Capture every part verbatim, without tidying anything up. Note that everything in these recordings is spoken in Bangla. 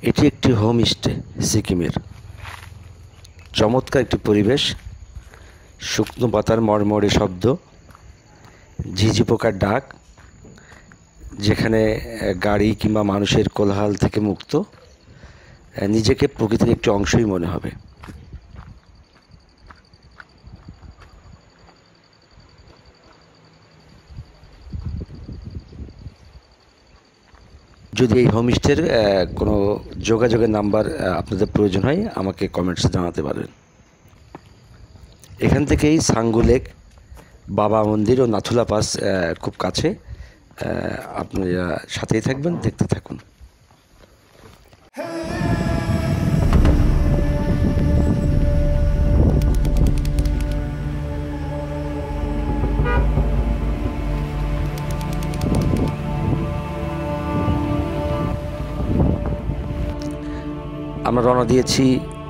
এটি একটি হোমস্টে সিকিমের। চমৎকার একটি পরিবেশ, শুকনো পাতার মড়মড়ে শব্দ, ঝিঝি পোকার ডাক, যেখানে গাড়ি কিংবা মানুষের কোলাহল থেকে মুক্ত, নিজেকে প্রকৃতির একটি অংশই মনে হবে। যদি এই হোমস্টের কোনো যোগাযোগের নাম্বার আপনাদের প্রয়োজন হয় আমাকে কমেন্টসে জানাতে পারেন। এখান থেকেই সাঙ্গু লেক, বাবা মন্দির ও নাথুলা পাস খুব কাছে। আপনারা সাথেই থাকবেন, দেখতে থাকুন। আমরা রওনা দিয়েছি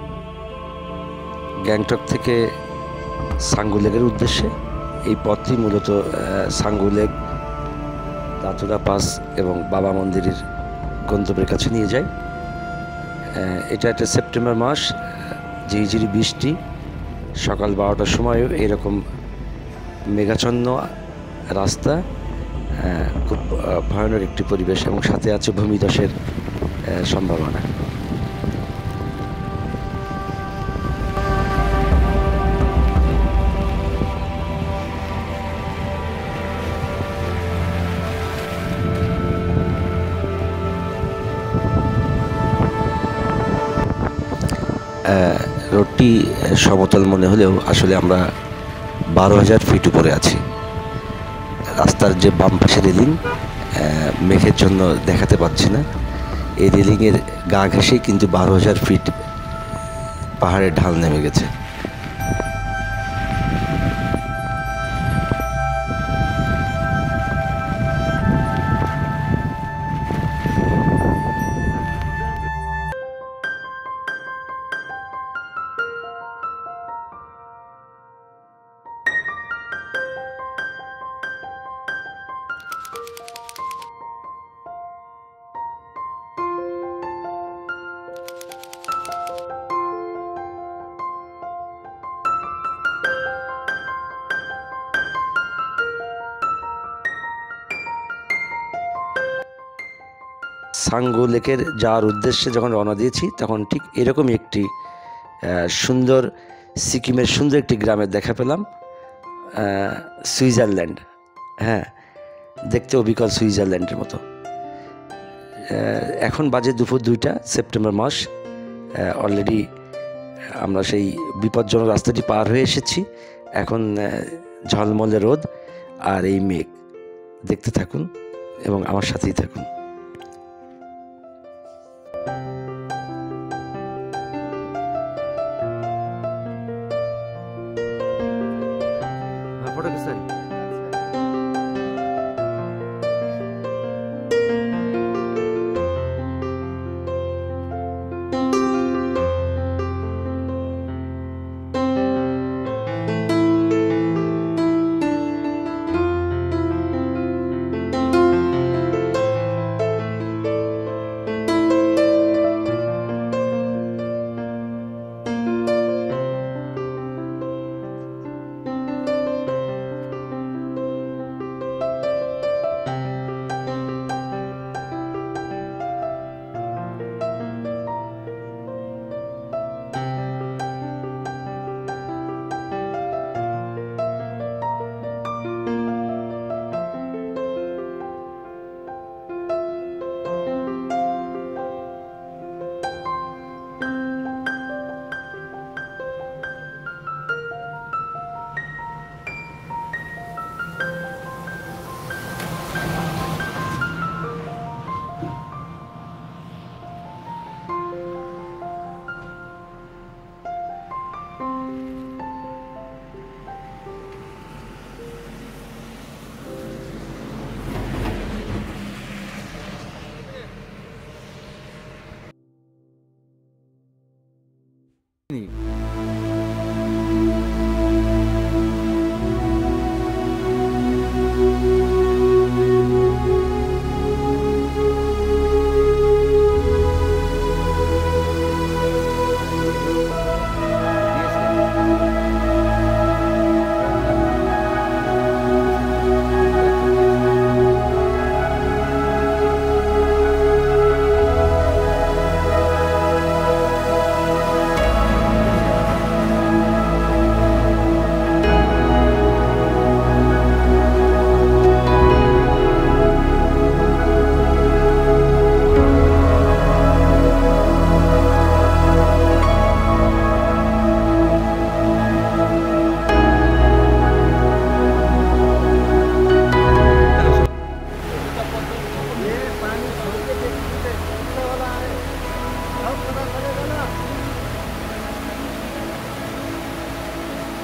গ্যাংটক থেকে সাঙ্গু লেকের উদ্দেশ্যে। এই পথটি মূলত সাঙ্গু লেক, নাথুলা পাস এবং বাবা মন্দিরের গন্তব্যের কাছে নিয়ে যায়। এটা একটা সেপ্টেম্বর মাস, ঝিরিঝিরি বৃষ্টি, সকাল বারোটার সময়ও এরকম মেঘাচ্ছন্ন রাস্তা, খুব ভয়ানক একটি পরিবেশ এবং সাথে আছে ভূমিধসের সম্ভাবনা। রোডটি সমতল মনে হলেও আসলে আমরা বারো হাজার ফিট উপরে আছি। রাস্তার যে বাম পাশে রেলিং, মেঘের জন্য দেখাতে পাচ্ছি না। এই রেলিংয়ের গা ঘেঁষেই কিন্তু বারো হাজার ফিট পাহাড়ের ঢাল নেমে গেছে। সাঙ্গু লেকের যাওয়ার উদ্দেশ্যে যখন রওনা দিয়েছি তখন ঠিক এরকমই একটি সুন্দর সিকিমের সুন্দর একটি গ্রামের দেখা পেলাম, সুইজারল্যান্ড। হ্যাঁ, দেখতে অবিকল সুইজারল্যান্ডের মতো। এখন বাজে দুপুর দুইটা, সেপ্টেম্বর মাস। অলরেডি আমরা সেই বিপজ্জনক রাস্তাটি পার হয়ে এসেছি। এখন ঝলমলে রোদ আর এই মেঘ। দেখতে থাকুন এবং আমার সাথেই থাকুন।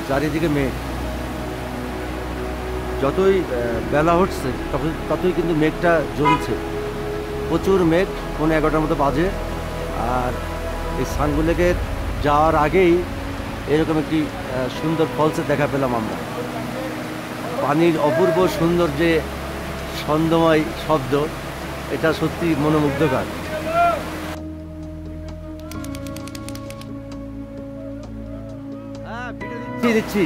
চারিদিকে মেঘ। যতই বেলা হচ্ছে তখন ততই কিন্তু মেঘটা জমছে, প্রচুর মেঘ। পৌনে এগারোটার মতো বাজে। আর এই সাঙ্গু লেকে যাওয়ার আগেই এরকম একটি সুন্দর ফলসের দেখা পেলাম আমরা। পানির অপূর্ব সুন্দর যে ছন্দময় শব্দ, এটা সত্যি মনোমুগ্ধকর। হ্যাঁ, ভিডিও দিচ্ছি দিচ্ছি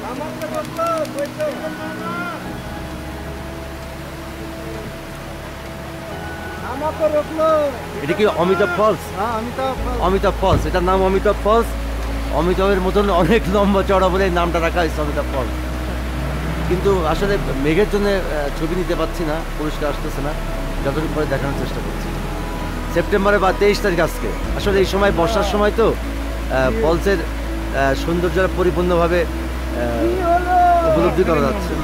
এটা কি অমিতাভ ফলস? অমিতাভ ফলস, এটার নাম অমিতাভ ফলস। অমিতাভের মতন অনেক লম্বা চড়া বলে নামটা রাখা হয়েছে অমিতাভ ফলস। কিন্তু আসলে মেঘের জন্য ছবি নিতে পারছি না, পরিষ্কার আসতেছে না। যতটুকু পরে দেখানোর চেষ্টা করছি। সেপ্টেম্বরে বা তেইশ তারিখ আজকে। আসলে এই সময় বর্ষার সময় তো ফলসের সৌন্দর্য পরিপূর্ণভাবে উপলব্ধি করা যাচ্ছে।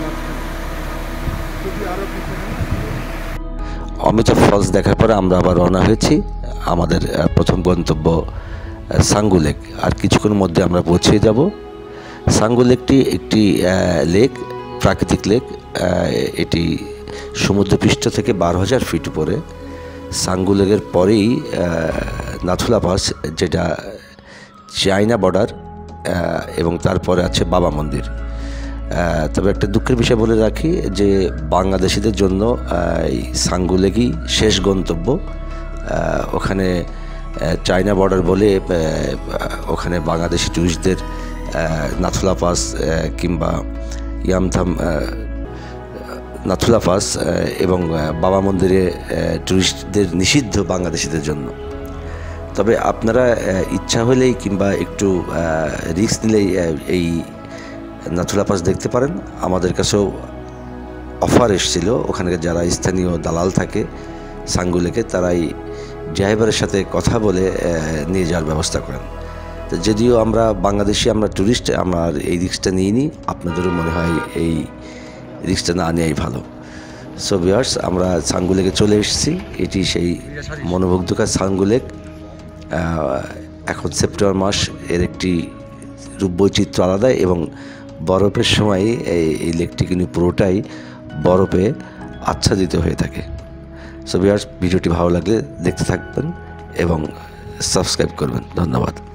অমিতাভ ফলস দেখার পরে আমরা আবার রওনা হয়েছি আমাদের প্রথম গন্তব্য সাঙ্গু লেক। আর কিছুক্ষণের মধ্যে আমরা পৌঁছে যাব। সাঙ্গু লেকটি একটি লেক, প্রাকৃতিক লেক। এটি সমুদ্রপৃষ্ঠ থেকে বারো হাজার ফিট উপরে। সাঙ্গু লেকের পরেই নাথুলা পাস, যেটা চায়না বর্ডার, এবং তারপরে আছে বাবা মন্দির। তবে একটা দুঃখের বিষয় বলে রাখি যে বাংলাদেশিদের জন্য এই সাঙ্গু লেকই শেষ গন্তব্য। ওখানে চায়না বর্ডার বলে ওখানে বাংলাদেশি টুরিস্টদের নাথুলা পাস কিংবা ইয়ামথাম নাথুলা পাস এবং বাবা মন্দিরে টুরিস্টদের নিষিদ্ধ বাংলাদেশিদের জন্য। তবে আপনারা ইচ্ছা হলেই কিংবা একটু রিস্ক নিলেই এই নাথুলা পাস দেখতে পারেন। আমাদের কাছেও অফার এসেছিল, ওখানে যারা স্থানীয় দালাল থাকে সাঙ্গু লেকে, তারাই ড্রাইভারের সাথে কথা বলে নিয়ে যাওয়ার ব্যবস্থা করেন। তো যদিও আমরা বাংলাদেশি, আমরা ট্যুরিস্ট, আমরা এই রিস্কটা নিয়ে নিই। আপনাদেরও মনে হয় এই রিস্কটা না নেওয়াই ভালো। সো ভিউয়ার্স, আমরা সাঙ্গু লেকে চলে এসেছি। এটি সেই মনোমুগ্ধকর সাঙ্গু লেক। এখন সেপ্টেম্বর মাস, এর একটি রূপবৈচিত্র্য আলাদা, এবং বরফের সময় এই লেকটি কিন্তু পুরোটাই বরফে আচ্ছাদিত হয়ে থাকে। সো ভিউয়ার্স, ভিডিওটি ভালো লাগলে দেখতে থাকবেন এবং সাবস্ক্রাইব করবেন। ধন্যবাদ।